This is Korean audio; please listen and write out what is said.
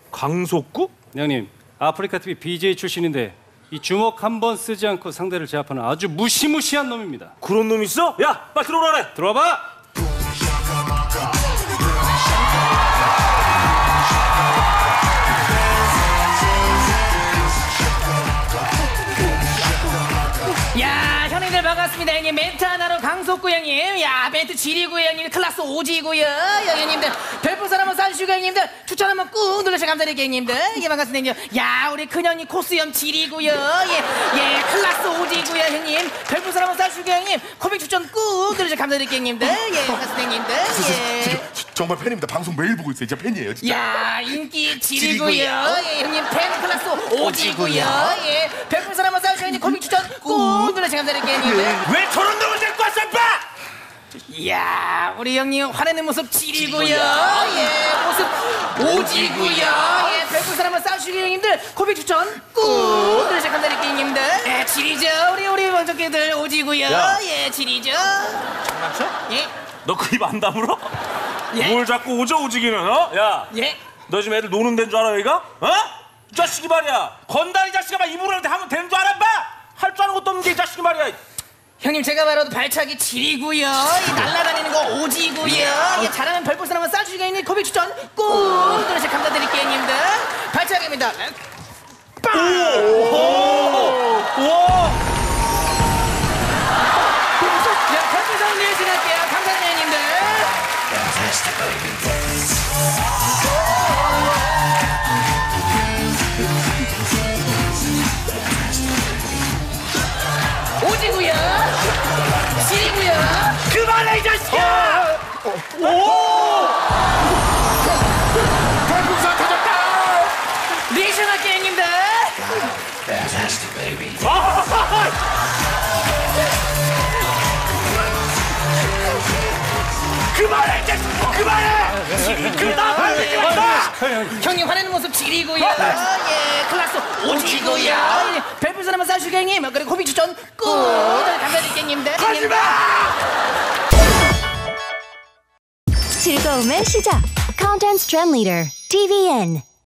강속구? 형님, 아프리카 TV BJ 출신인데 이 주먹 한 번 쓰지 않고 상대를 제압하는 아주 무시무시한 놈입니다. 그런 놈 있어? 야, 빨리 들어오라래. 들어와봐. 야, 형님들 반갑습니다. 형님 멘트 하나로 강속구 형님. 야, 멘트 지리고 형님 클라스 오지고요. 형님들 별풍선 한번 쏴주시고 형님들 추천 한번 꾹 눌러주셔서 감사드릴게요 형님들. 예, 반갑습니다 형님. 야, 우리 큰형님 코스염 지리고요. 예, 클라스 오지고요 형님. 별풍선 한번 쏴주시고 형님 코믹 추천 꾹 눌러주셔서 감사드릴게요 형님들. 예, 반갑습니다 형님들. 예. 정말 팬입니다. 방송 매일 보고 있어요. 진짜 팬이에요. 진짜. 야, 인기 지리고요. 예, 형님 팬 클라스 오지고요. 예, 별풍선 한번 쏴주시고 형님 코믹 추천 꾹 눌러주셔서 감사드릴게요 형님들. 왜 저런 놈을 데리고 왔어, 임마? 이야, 우리 형님 화내는 모습 지리고요. 예, 모습 오지고요. 예, 별풍선 한번 쏴주시고 형님들 코빅 추천 꾹 눌러주셔서 감사드릴게요 형님들. 예, 지리죠. 우리 원석기들 오지고요. 야. 예, 지리죠. 장난쳐? 예, 너 그 입 안 다물어? 예. 뭘 자꾸 오져 오지기는, 어? 야, 예. 너 지금 애들 노는 데인 줄 알아, 여기가? 어? 이 자식이 말이야. 건달이 자식아 막 입으로 하면 되는 줄 알아, 임마? 할 줄 아는 것도 없는 게 이 자식이 말이야. 형님 제가 바로 발차기 지리고요. 이 날라다니는 거 오지고요. 예, 잘하면 별풍선 한번 쏴주시고 형님 코빅 추천 꾹 눌러주셔서 감사드릴게요 형님들. 발차기입니다. 빵! 우와! 자, 별풍선 내신할게요. 감사합니다 형님들. 오지구요, 시리구요. 그만해, 이 자식아! 오! 별풍선 터졌다. 리액션 할게요 형님들. 그만해, 이 자식아! 그만해! 그만해! 형님 화내는 모습 지리고요. 예, 클라스 오지고요. 예, 별풍선 한번 쏴주시고 형님 그리고 코빅 추천 꾹 감사드릴게요 형님들. 하지마! 즐거움의 시작. Content Trend Leader, TVN.